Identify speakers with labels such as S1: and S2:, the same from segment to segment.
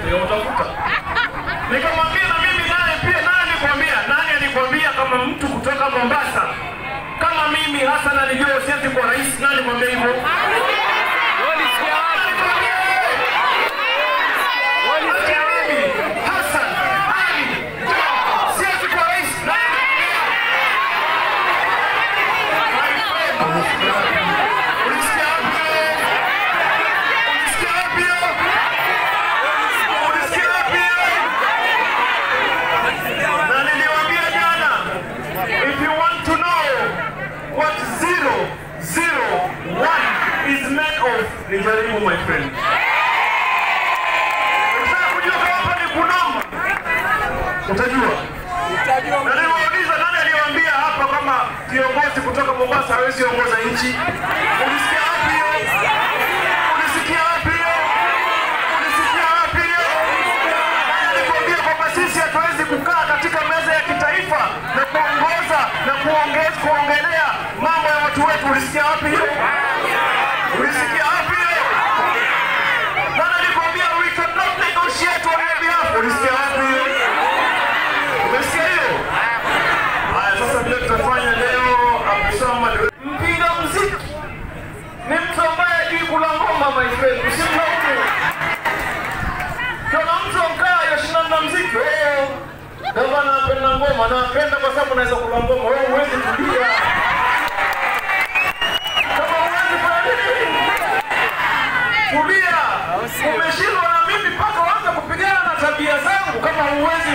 S1: utakuta. Nikamwambia na mimi naye pia, nani alikwambia kama mtu kutoka Mombasa kama mimi Hassan alijua siasi kwa rais, nani mwambie hivyo? Nijaribu my friend. Unataka kujua kama ni kunoma? Utajua. Na niwauliza nani aliwaambia hapa kama kiongozi kutoka Mombasa hawezi ongoza nchi? Ulisikia wapi hiyo? Ulisikia wapi hiyo? Ulisikia wapi hiyo? Nilikwambia kwamba sisi hatuwezi kukaa katika meza ya kitaifa na kuongoza na kuongelea mambo ya watu wetu. Ulisikia wapi hiyo? Ulisikia wapi? Nani alikwambia we cannot negotiate on your behalf? Ulisikia wapi hiyo? Umesikia hiyo? Haya, sasa vile tutafanya leo, Abdulswamad mpiga muziki ni mtu ambaye hajui kula ngoma, my friend. Usimlaumu. Kuna mtu mkaa yashindana na muziki. Kama anapenda ngoma, na anapenda kwa sababu anaweza kula ngoma. Wewe huwezi kulia. Tulia, umeshindwa na mimi mpaka waanza kupigana na tabia zangu. Kama huwezi.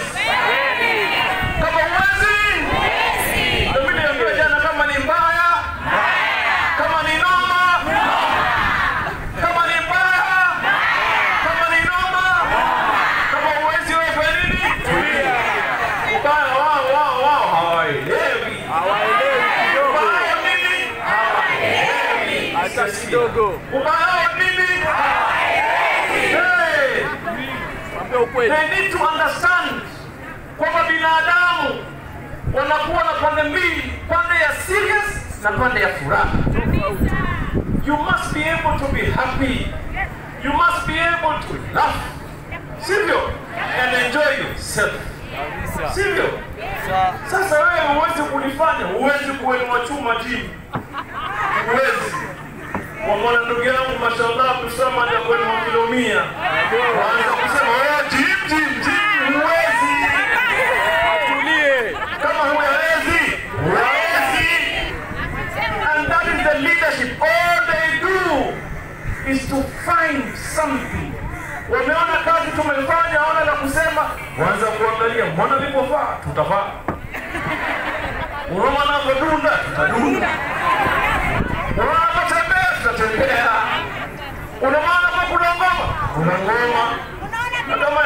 S1: Kama huwezi, ndio mimi niambia jana, kama ni mbaya, kama ni noma, kama ni mbaya, kama ni noma, kama huwezi wewe fanya nini? Tulia. Ubaya wao hawaelewi. Ubaya nini? Hawaelewi. Hata kidogo. Ubaya they need to understand kwamba binadamu wanakuwa na pande mbili, pande ya serious na pande ya furaha. You must be able to be happy. You must be able to laugh. Sivyo? And enjoy yourself. Sivyo? Sasa wewe huwezi kulifanya, huwezi kuinua chuma chini. Huwezi. Kwa maana ndugu yangu mashallah Abdulswamad kwa kilo 100. Waanza kusema jim huwezi. Atulie. Kama huwezi. And that is the leadership. All they do is to find something. Wameona kazi tumefanya, hawana la kusema, waanza kuangalia mbona nilipofaa tutafaa. Unaona hapo dunda, tutadunda.